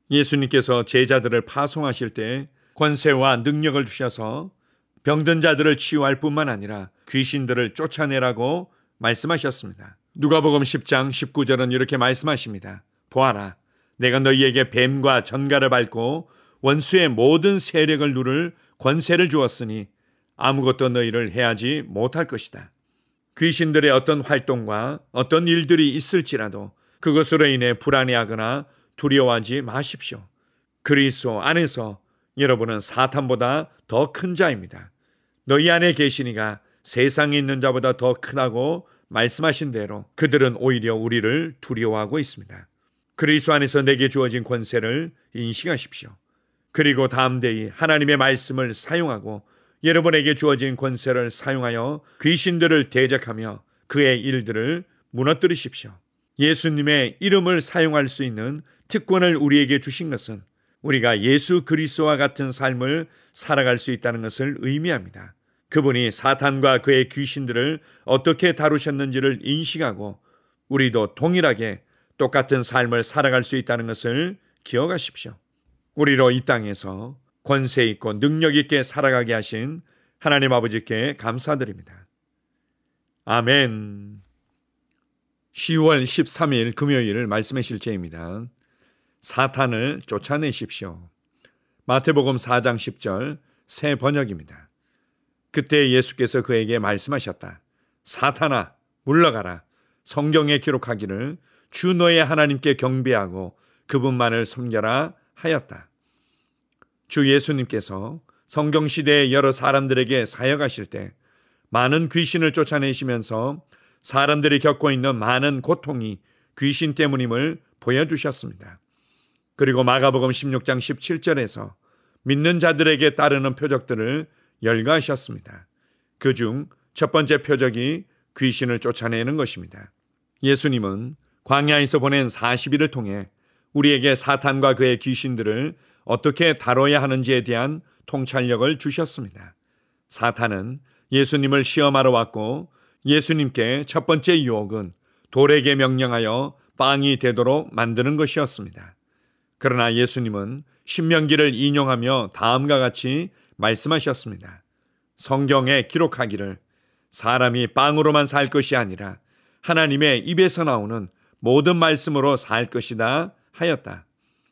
예수님께서 제자들을 파송하실 때 권세와 능력을 주셔서 병든 자들을 치유할 뿐만 아니라 귀신들을 쫓아내라고 말씀하셨습니다. 누가복음 10장 19절은 이렇게 말씀하십니다. 보아라, 내가 너희에게 뱀과 전갈을 밟고 원수의 모든 세력을 누를 권세를 주었으니 아무것도 너희를 해하지 못할 것이다. 귀신들의 어떤 활동과 어떤 일들이 있을지라도 그것으로 인해 불안해하거나 두려워하지 마십시오. 그리스도 안에서 여러분은 사탄보다 더 큰 자입니다. 너희 안에 계시니가 세상에 있는 자보다 더 크다고 말씀하신 대로 그들은 오히려 우리를 두려워하고 있습니다. 그리스도 안에서 내게 주어진 권세를 인식하십시오. 그리고 다음 데이 하나님의 말씀을 사용하고 여러분에게 주어진 권세를 사용하여 귀신들을 대적하며 그의 일들을 무너뜨리십시오. 예수님의 이름을 사용할 수 있는 특권을 우리에게 주신 것은 우리가 예수 그리스도와 같은 삶을 살아갈 수 있다는 것을 의미합니다. 그분이 사탄과 그의 귀신들을 어떻게 다루셨는지를 인식하고 우리도 동일하게 똑같은 삶을 살아갈 수 있다는 것을 기억하십시오. 우리로 이 땅에서 권세 있고 능력 있게 살아가게 하신 하나님 아버지께 감사드립니다. 아멘. 10월 13일 금요일 말씀의 실제입니다. 사탄을 쫓아내십시오. 마태복음 4장 10절 새 번역입니다. 그때 예수께서 그에게 말씀하셨다. 사탄아, 물러가라. 성경에 기록하기를 주 너의 하나님께 경배하고 그분만을 섬겨라 하였다. 주 예수님께서 성경시대의 여러 사람들에게 사역하실 때 많은 귀신을 쫓아내시면서 사람들이 겪고 있는 많은 고통이 귀신 때문임을 보여주셨습니다. 그리고 마가복음 16장 17절에서 믿는 자들에게 따르는 표적들을 열거하셨습니다. 그중 첫 번째 표적이 귀신을 쫓아내는 것입니다. 예수님은 광야에서 보낸 40일을 통해 우리에게 사탄과 그의 귀신들을 어떻게 다뤄야 하는지에 대한 통찰력을 주셨습니다. 사탄은 예수님을 시험하러 왔고 예수님께 첫 번째 유혹은 돌에게 명령하여 빵이 되도록 만드는 것이었습니다. 그러나 예수님은 신명기를 인용하며 다음과 같이 말씀하셨습니다. 성경에 기록하기를 사람이 빵으로만 살 것이 아니라 하나님의 입에서 나오는 모든 말씀으로 살 것이다 하였다.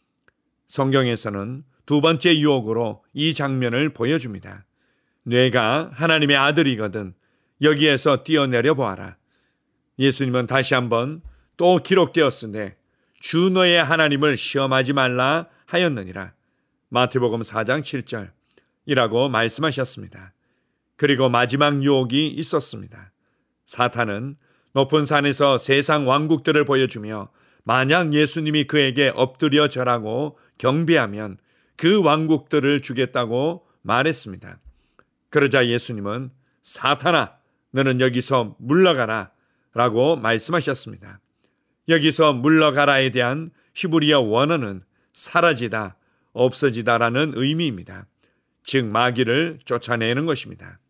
성경에서는 두 번째 유혹으로 이 장면을 보여줍니다. 내가 하나님의 아들이거든 여기에서 뛰어내려 보아라. 예수님은 다시 한번 또 기록되었으되 주 너의 하나님을 시험하지 말라 하였느니라. 마태복음 4장 7절 이라고 말씀하셨습니다. 그리고 마지막 유혹이 있었습니다. 사탄은 높은 산에서 세상 왕국들을 보여주며 만약 예수님이 그에게 엎드려 절하고 경배하면 그 왕국들을 주겠다고 말했습니다. 그러자 예수님은 사탄아, 너는 여기서 물러가라 라고 말씀하셨습니다. 여기서 물러가라에 대한 히브리어 원어는 사라지다, 없어지다라는 의미입니다. 즉 마귀를 쫓아내는 것입니다.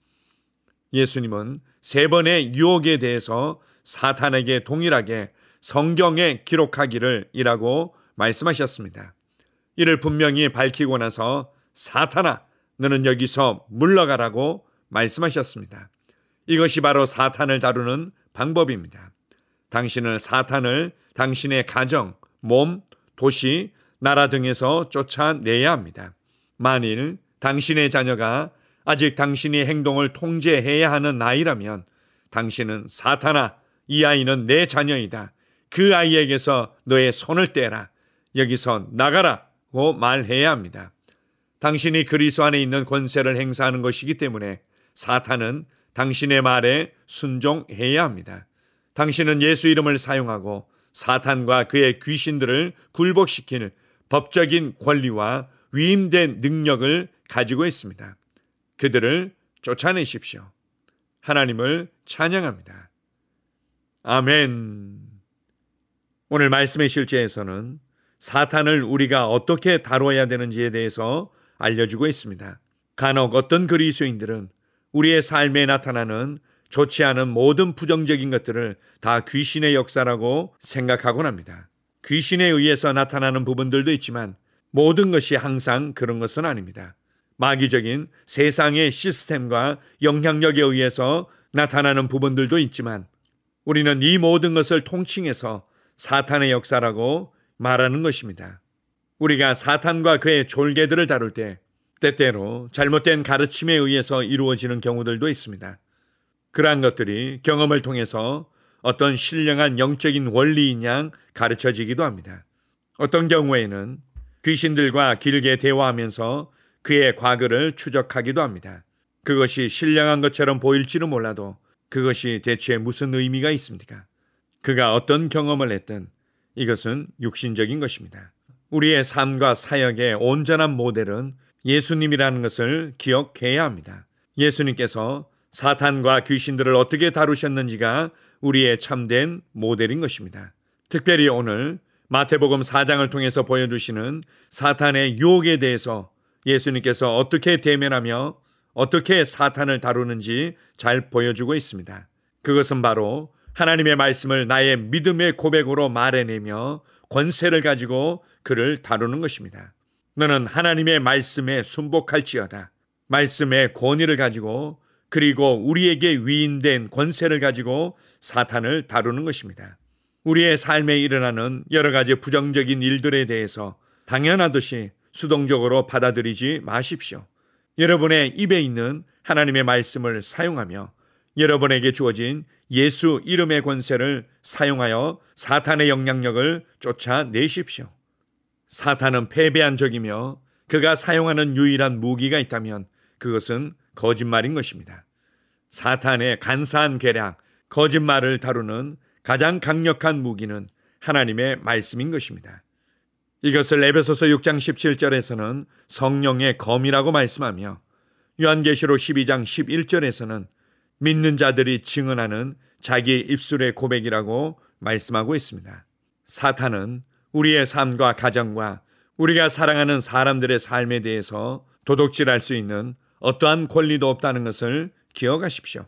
예수님은 세 번의 유혹에 대해서 사탄에게 동일하게 성경에 기록하기를 이라고 말씀하셨습니다. 이를 분명히 밝히고 나서 사탄아, 너는 여기서 물러가라고 말씀하셨습니다. 이것이 바로 사탄을 다루는 방법입니다. 당신은 사탄을 당신의 가정, 몸, 도시, 나라 등에서 쫓아내야 합니다. 만일 당신의 자녀가 아직 당신의 행동을 통제해야 하는 나이라면 당신은 사탄아, 이 아이는 내 자녀이다. 그 아이에게서 너의 손을 떼라. 여기서 나가라고 말해야 합니다. 당신이 그리스도 안에 있는 권세를 행사하는 것이기 때문에 사탄은 당신의 말에 순종해야 합니다. 당신은 예수 이름을 사용하고 사탄과 그의 귀신들을 굴복시킬 법적인 권리와 위임된 능력을 가지고 있습니다. 그들을 쫓아내십시오. 하나님을 찬양합니다. 아멘. 오늘 말씀의 실제에서는 사탄을 우리가 어떻게 다뤄야 되는지에 대해서 알려주고 있습니다. 간혹 어떤 그리스도인들은 우리의 삶에 나타나는 좋지 않은 모든 부정적인 것들을 다 귀신의 역사라고 생각하곤 합니다. 귀신에 의해서 나타나는 부분들도 있지만 모든 것이 항상 그런 것은 아닙니다. 마귀적인 세상의 시스템과 영향력에 의해서 나타나는 부분들도 있지만 우리는 이 모든 것을 통칭해서 사탄의 역사라고 말하는 것입니다. 우리가 사탄과 그의 졸개들을 다룰 때 때때로 잘못된 가르침에 의해서 이루어지는 경우들도 있습니다. 그러한 것들이 경험을 통해서 어떤 신령한 영적인 원리인 양 가르쳐지기도 합니다. 어떤 경우에는 귀신들과 길게 대화하면서 그의 과거를 추적하기도 합니다. 그것이 신령한 것처럼 보일지는 몰라도 그것이 대체 무슨 의미가 있습니까? 그가 어떤 경험을 했든 이것은 육신적인 것입니다. 우리의 삶과 사역의 온전한 모델은 예수님이라는 것을 기억해야 합니다. 예수님께서 사탄과 귀신들을 어떻게 다루셨는지가 우리의 참된 모델인 것입니다. 특별히 오늘 마태복음 4장을 통해서 보여주시는 사탄의 유혹에 대해서 예수님께서 어떻게 대면하며 어떻게 사탄을 다루는지 잘 보여주고 있습니다. 그것은 바로 하나님의 말씀을 나의 믿음의 고백으로 말해내며 권세를 가지고 그를 다루는 것입니다. 너는 하나님의 말씀에 순복할지어다. 말씀의 권위를 가지고 그리고 우리에게 위임된 권세를 가지고 사탄을 다루는 것입니다. 우리의 삶에 일어나는 여러 가지 부정적인 일들에 대해서 당연하듯이 수동적으로 받아들이지 마십시오. 여러분의 입에 있는 하나님의 말씀을 사용하며 여러분에게 주어진 예수 이름의 권세를 사용하여 사탄의 영향력을 쫓아내십시오. 사탄은 패배한 적이며 그가 사용하는 유일한 무기가 있다면 그것은 거짓말인 것입니다. 사탄의 간사한 계략, 거짓말을 다루는 가장 강력한 무기는 하나님의 말씀인 것입니다. 이것을 에베소서 6장 17절에서는 성령의 검이라고 말씀하며 요한계시록 12장 11절에서는 믿는 자들이 증언하는 자기 입술의 고백이라고 말씀하고 있습니다. 사탄은 우리의 삶과 가정과 우리가 사랑하는 사람들의 삶에 대해서 도둑질할 수 있는 어떠한 권리도 없다는 것을 기억하십시오.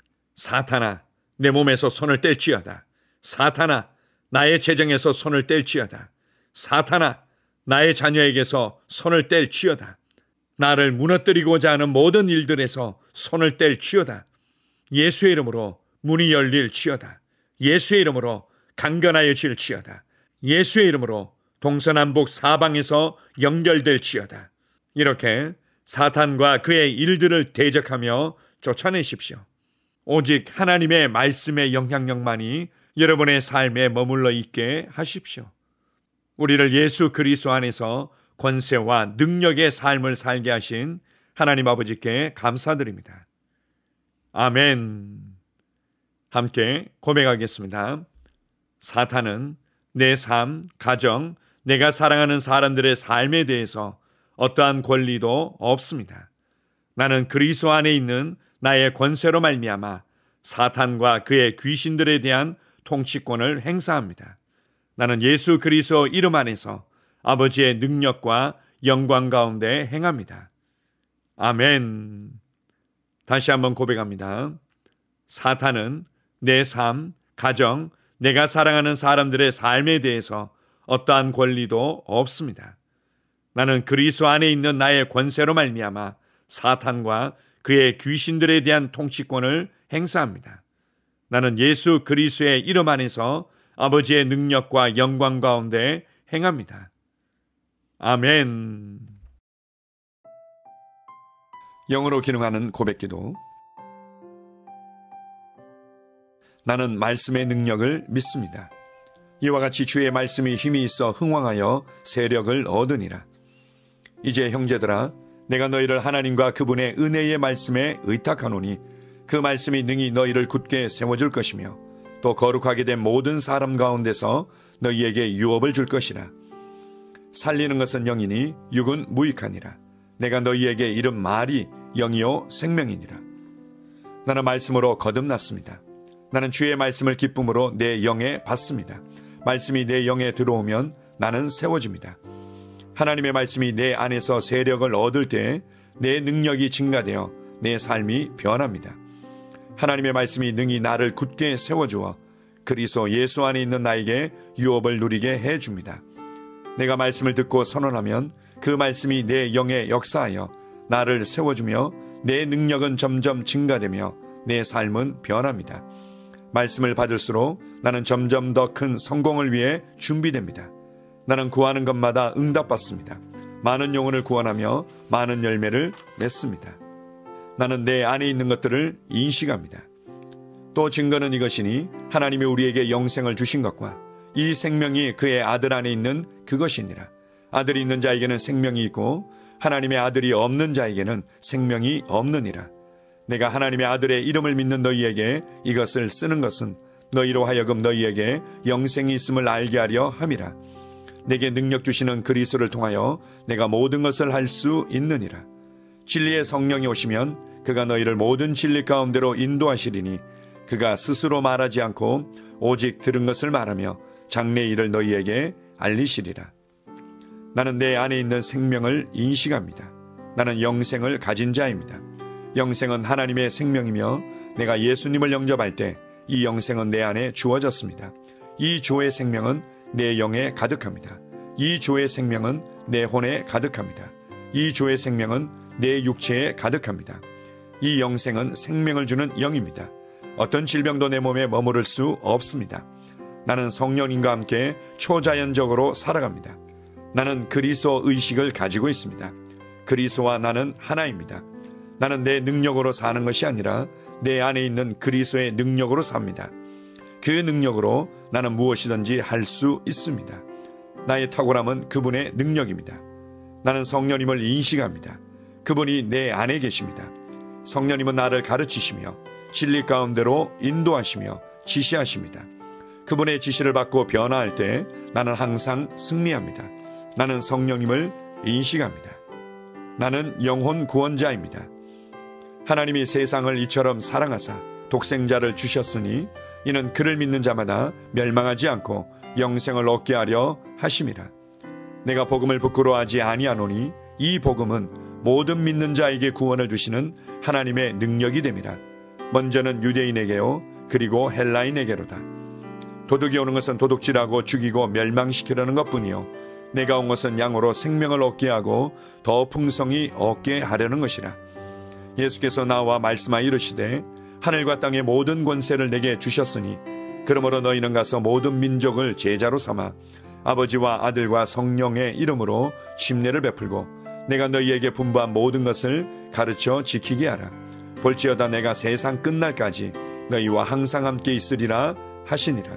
사탄아, 내 몸에서 손을 뗄지어다. 사탄아, 나의 재정에서 손을 뗄지어다. 사탄아, 나의 자녀에게서 손을 뗄지어다. 나를 무너뜨리고자 하는 모든 일들에서 손을 뗄지어다. 예수의 이름으로 문이 열릴지어다. 예수의 이름으로 강건하여질지어다. 예수의 이름으로 동서남북 사방에서 연결될지어다. 이렇게 사탄과 그의 일들을 대적하며 쫓아내십시오. 오직 하나님의 말씀의 영향력만이 여러분의 삶에 머물러 있게 하십시오. 우리를 예수 그리스도 안에서 권세와 능력의 삶을 살게 하신 하나님 아버지께 감사드립니다. 아멘. 함께 고백하겠습니다. 사탄은 내 삶, 가정, 내가 사랑하는 사람들의 삶에 대해서 어떠한 권리도 없습니다. 나는 그리스도 안에 있는 나의 권세로 말미암아 사탄과 그의 귀신들에 대한 통치권을 행사합니다. 나는 예수 그리스도 이름 안에서 아버지의 능력과 영광 가운데 행합니다. 아멘. 다시 한번 고백합니다. 사탄은 내 삶, 가정, 내가 사랑하는 사람들의 삶에 대해서 어떠한 권리도 없습니다. 나는 그리스도 안에 있는 나의 권세로 말미암아 사탄과 그의 귀신들에 대한 통치권을 행사합니다. 나는 예수 그리스도의 이름 안에서 아버지의 능력과 영광 가운데 행합니다. 아멘. 영으로 기능하는 고백기도. 나는 말씀의 능력을 믿습니다. 이와 같이 주의 말씀이 힘이 있어 흥왕하여 세력을 얻으니라. 이제 형제들아, 내가 너희를 하나님과 그분의 은혜의 말씀에 의탁하노니 그 말씀이 능히 너희를 굳게 세워줄 것이며 또 거룩하게 된 모든 사람 가운데서 너희에게 유업을 줄 것이라. 살리는 것은 영이니 육은 무익하니라. 내가 너희에게 이른 말이 영이요 생명이니라. 나는 말씀으로 거듭났습니다. 나는 주의 말씀을 기쁨으로 내 영에 받습니다. 말씀이 내 영에 들어오면 나는 세워집니다. 하나님의 말씀이 내 안에서 세력을 얻을 때 내 능력이 증가되어 내 삶이 변합니다. 하나님의 말씀이 능히 나를 굳게 세워주어 그리스도 예수 안에 있는 나에게 유업을 누리게 해줍니다. 내가 말씀을 듣고 선언하면 그 말씀이 내 영에 역사하여 나를 세워주며 내 능력은 점점 증가되며 내 삶은 변합니다. 말씀을 받을수록 나는 점점 더 큰 성공을 위해 준비됩니다. 나는 구하는 것마다 응답받습니다. 많은 영혼을 구원하며 많은 열매를 맺습니다. 나는 내 안에 있는 것들을 인식합니다. 또 증거는 이것이니 하나님이 우리에게 영생을 주신 것과 이 생명이 그의 아들 안에 있는 그것이니라. 아들이 있는 자에게는 생명이 있고 하나님의 아들이 없는 자에게는 생명이 없느니라. 내가 하나님의 아들의 이름을 믿는 너희에게 이것을 쓰는 것은 너희로 하여금 너희에게 영생이 있음을 알게 하려 함이라. 내게 능력 주시는 그리스도를 통하여 내가 모든 것을 할 수 있느니라. 진리의 성령이 오시면 그가 너희를 모든 진리 가운데로 인도하시리니 그가 스스로 말하지 않고 오직 들은 것을 말하며 장래의 일을 너희에게 알리시리라. 나는 내 안에 있는 생명을 인식합니다. 나는 영생을 가진 자입니다. 영생은 하나님의 생명이며 내가 예수님을 영접할 때 이 영생은 내 안에 주어졌습니다. 이 주의 생명은 내 영에 가득합니다. 이 주의 생명은 내 혼에 가득합니다. 이 주의 생명은 내 육체에 가득합니다. 이 영생은 생명을 주는 영입니다. 어떤 질병도 내 몸에 머무를 수 없습니다. 나는 성령님과 함께 초자연적으로 살아갑니다. 나는 그리스도 의식을 가지고 있습니다. 그리스도와 나는 하나입니다. 나는 내 능력으로 사는 것이 아니라 내 안에 있는 그리스도의 능력으로 삽니다. 그 능력으로 나는 무엇이든지 할 수 있습니다. 나의 탁월함은 그분의 능력입니다. 나는 성령님을 인식합니다. 그분이 내 안에 계십니다. 성령님은 나를 가르치시며 진리 가운데로 인도하시며 지시하십니다. 그분의 지시를 받고 변화할 때 나는 항상 승리합니다. 나는 성령님을 인식합니다. 나는 영혼 구원자입니다. 하나님이 세상을 이처럼 사랑하사 독생자를 주셨으니 이는 그를 믿는 자마다 멸망하지 않고 영생을 얻게 하려 하심이라. 내가 복음을 부끄러워하지 아니하노니 이 복음은 모든 믿는 자에게 구원을 주시는 하나님의 능력이 됨이라. 먼저는 유대인에게요 그리고 헬라인에게로다. 도둑이 오는 것은 도둑질하고 죽이고 멸망시키려는 것뿐이요 내가 온 것은 양으로 생명을 얻게 하고 더 풍성히 얻게 하려는 것이라. 예수께서 나와 말씀하여 이르시되 하늘과 땅의 모든 권세를 내게 주셨으니 그러므로 너희는 가서 모든 민족을 제자로 삼아 아버지와 아들과 성령의 이름으로 침례를 베풀고 내가 너희에게 분부한 모든 것을 가르쳐 지키게 하라. 볼지어다 내가 세상 끝날까지 너희와 항상 함께 있으리라 하시니라.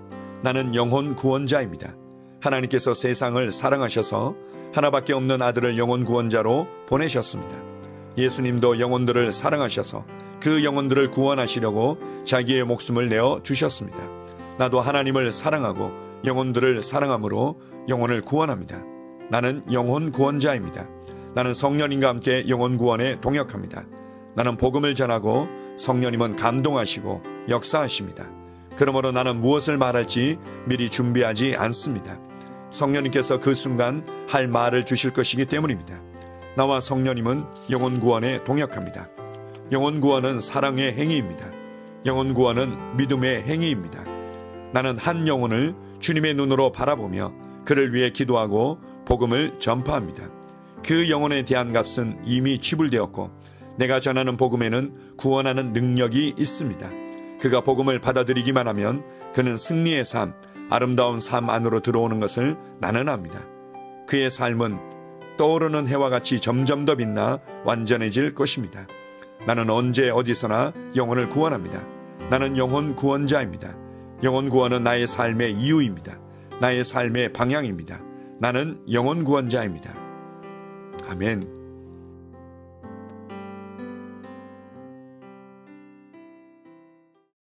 나는 영혼 구원자입니다. 하나님께서 세상을 사랑하셔서 하나밖에 없는 아들을 영혼 구원자로 보내셨습니다. 예수님도 영혼들을 사랑하셔서 그 영혼들을 구원하시려고 자기의 목숨을 내어 주셨습니다. 나도 하나님을 사랑하고 영혼들을 사랑함으로 영혼을 구원합니다. 나는 영혼 구원자입니다. 나는 성령님과 함께 영혼 구원에 동역합니다. 나는 복음을 전하고 성령님은 감동하시고 역사하십니다. 그러므로 나는 무엇을 말할지 미리 준비하지 않습니다. 성령님께서 그 순간 할 말을 주실 것이기 때문입니다. 나와 성령님은 영혼 구원에 동역합니다. 영혼 구원은 사랑의 행위입니다. 영혼 구원은 믿음의 행위입니다. 나는 한 영혼을 주님의 눈으로 바라보며 그를 위해 기도하고 복음을 전파합니다. 그 영혼에 대한 값은 이미 지불되었고 내가 전하는 복음에는 구원하는 능력이 있습니다. 그가 복음을 받아들이기만 하면 그는 승리의 삶, 아름다운 삶 안으로 들어오는 것을 나는 압니다. 그의 삶은 떠오르는 해와 같이 점점 더 빛나 완전해질 것입니다. 나는 언제 어디서나 영혼을 구원합니다. 나는 영혼 구원자입니다. 영혼 구원은 나의 삶의 이유입니다. 나의 삶의 방향입니다. 나는 영혼 구원자입니다. 아멘.